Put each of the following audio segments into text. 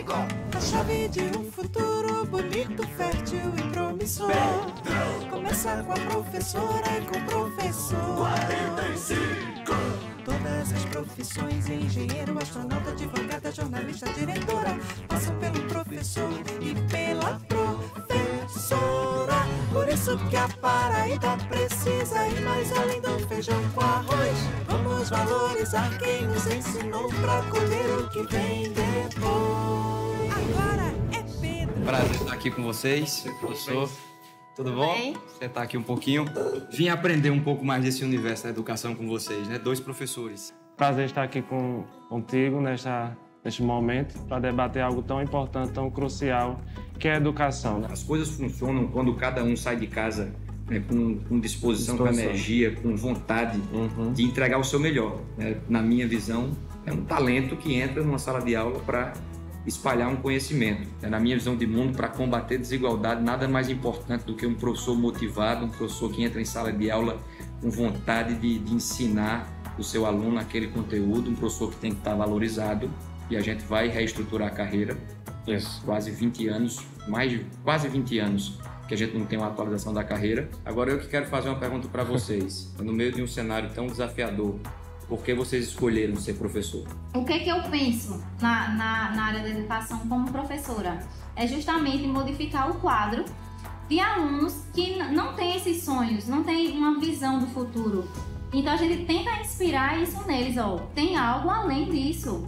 A chave de um futuro bonito, fértil e promissor. Começa com a professora e com o professor. 45. Todas as profissões, engenheiro, astronauta, advogada, jornalista, diretora, passam pelo professor e pela professora. Por isso que a Paraíba precisa ir mais além do feijão com arroz. Vamos valorizar quem nos ensinou pra colher o que vem depois. Agora é Pedro. Prazer estar aqui com vocês, professor. Tudo bom? Bem. Sentar aqui um pouquinho. Vim aprender um pouco mais desse universo da educação com vocês, né? 2 professores. Prazer estar aqui contigo neste momento para debater algo tão importante, tão crucial, que é a educação, né? As coisas funcionam quando cada um sai de casa, né, com disposição, com energia, com vontade de entregar o seu melhor, né? Na minha visão, é um talento que entra numa sala de aula para espalhar um conhecimento. Na minha visão de mundo, para combater desigualdade, nada mais importante do que um professor motivado, um professor que entra em sala de aula com vontade de ensinar o seu aluno aquele conteúdo, um professor que tem que estar valorizado, e a gente vai reestruturar a carreira. Quase 20 anos, quase 20 anos que a gente não tem uma atualização da carreira. Agora eu que quero fazer uma pergunta para vocês. No meio de um cenário tão desafiador, por que vocês escolheram ser professor? O que eu penso na área da educação como professora? É justamente modificar o quadro de alunos que não têm esses sonhos, não têm uma visão do futuro. Então a gente tenta inspirar isso neles, tem algo além disso.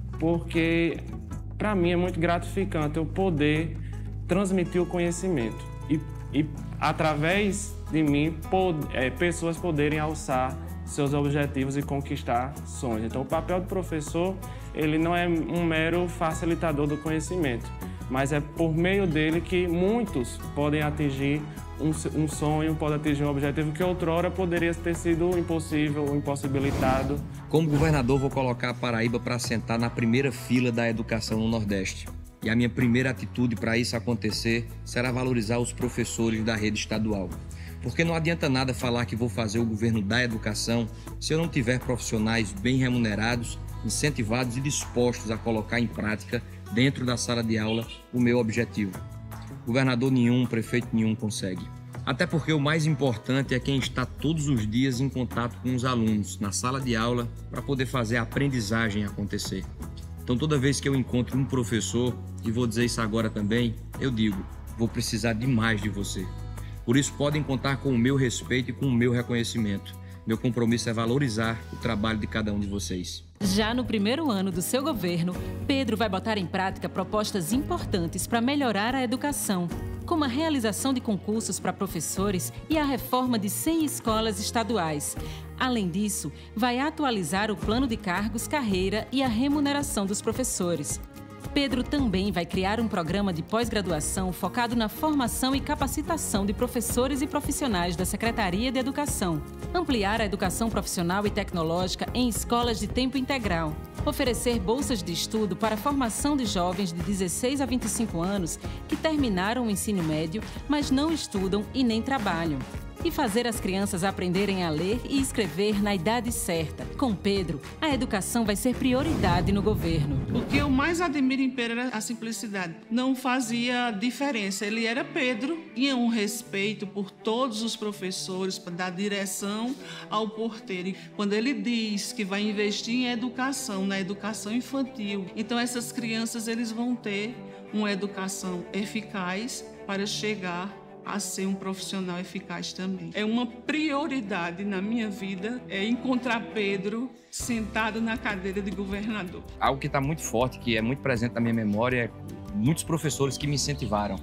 Porque para mim é muito gratificante eu poder transmitir o conhecimento e através de mim, pessoas poderem alçar seus objetivos e conquistar sonhos. Então, o papel do professor, ele não é um mero facilitador do conhecimento, mas é por meio dele que muitos podem atingir um sonho, podem atingir um objetivo que outrora poderia ter sido impossível, impossibilitado. Como governador, vou colocar a Paraíba para sentar na primeira fila da educação no Nordeste. E a minha primeira atitude para isso acontecer será valorizar os professores da rede estadual. Porque não adianta nada falar que vou fazer o governo da educação se eu não tiver profissionais bem remunerados, incentivados e dispostos a colocar em prática, dentro da sala de aula, o meu objetivo. Governador nenhum, prefeito nenhum consegue. Até porque o mais importante é quem está todos os dias em contato com os alunos, na sala de aula, para poder fazer a aprendizagem acontecer. Então, toda vez que eu encontro um professor, e vou dizer isso agora também, eu digo, vou precisar demais de você. Por isso, podem contar com o meu respeito e com o meu reconhecimento. Meu compromisso é valorizar o trabalho de cada um de vocês. Já no primeiro ano do seu governo, Pedro vai botar em prática propostas importantes para melhorar a educação, como a realização de concursos para professores e a reforma de 100 escolas estaduais. Além disso, vai atualizar o plano de cargos, carreira e a remuneração dos professores. Pedro também vai criar um programa de pós-graduação focado na formação e capacitação de professores e profissionais da Secretaria de Educação, ampliar a educação profissional e tecnológica em escolas de tempo integral, oferecer bolsas de estudo para a formação de jovens de 16 a 25 anos que terminaram o ensino médio, mas não estudam e nem trabalham. E fazer as crianças aprenderem a ler e escrever na idade certa. Com Pedro, a educação vai ser prioridade no governo. O que eu mais admiro em Pedro era a simplicidade. Não fazia diferença. Ele era Pedro, tinha um respeito por todos os professores, da direção ao porteiro. E quando ele diz que vai investir em educação, na educação infantil, então essas crianças eles vão ter uma educação eficaz para chegar a ser um profissional eficaz também. É uma prioridade na minha vida encontrar Pedro sentado na cadeira de governador. Algo que está muito forte, que é muito presente na minha memória, é muitos professores que me incentivaram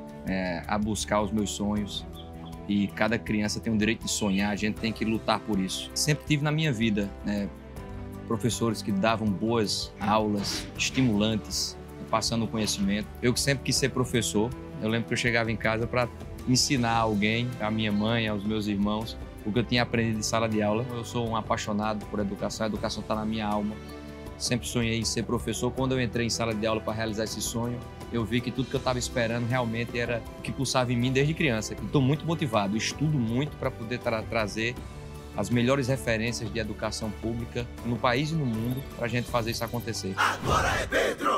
a buscar os meus sonhos. E cada criança tem o direito de sonhar, a gente tem que lutar por isso. Sempre tive na minha vida professores que davam boas aulas, estimulantes, passando o conhecimento. Eu que sempre quis ser professor, eu lembro que eu chegava em casa para ensinar alguém, a minha mãe, aos meus irmãos, o que eu tinha aprendido em sala de aula. Eu sou um apaixonado por educação, a educação está na minha alma. Sempre sonhei em ser professor. Quando eu entrei em sala de aula para realizar esse sonho, eu vi que tudo que eu estava esperando realmente era o que pulsava em mim desde criança. Estou muito motivado, estudo muito para poder trazer as melhores referências de educação pública no país e no mundo para a gente fazer isso acontecer. Agora é Pedro!